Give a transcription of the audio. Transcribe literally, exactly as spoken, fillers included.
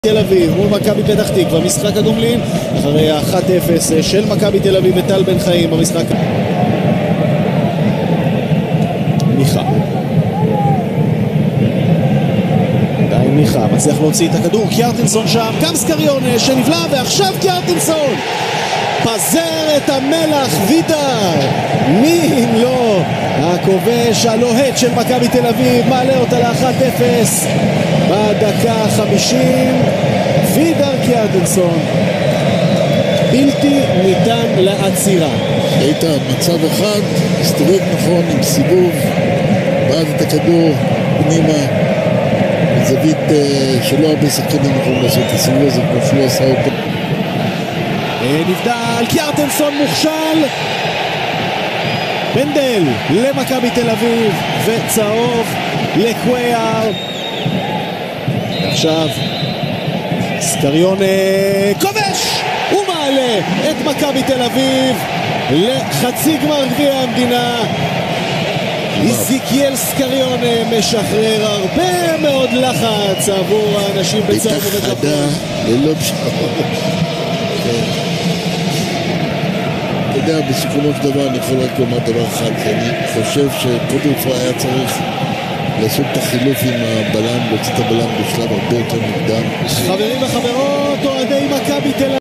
תל אביב מול מכבי פתח תקווה, משחק הגומלין אחרי ה-אחת אפס של מכבי תל אביב וטל בן חיים במשחק. מיכה עדיין מיכה מצליח להוציא את הכדור, קיארטנסון שם, גם סקריון שנבלע ועכשיו קיארטנסון פזר את המלח. וידר, מי אם לא הכובש הלוהט של מכבי תל אביב, מעלה אותה ל-אחת אפס בדקה ה-חמישים. וידר קיארטנסון בלתי ניתן לעצירה. איתן, מצב אחד, הסתובב נכון עם סיבוב, בעד את הכדור פנימה, זווית שלא הרבה שחקנים יכולים לעשות את הסיבוב הזה כמו שהוא עשה אותו. נבדל, קיארטנסון מוכשל, פנדל למכבי תל אביב וצהוב לקוויאר. עכשיו סקריון כובש ומעלה את מכבי תל אביב לחצי גמר גביע המדינה. איזיקיאל סקריון משחרר הרבה מאוד לחץ עבור האנשים בצהוב ובצפון. חדה ללא פשרות. אתה יודע, בסיכומו של דבר אני יכול רק לומר דבר אחד, אני חושב שקודם כל היה צריך לעשות את החילוף עם הבלם, להוציא את הבלם בשלב הרבה יותר מוקדם. חברים וחברות, אוהדי מכבי תל אביב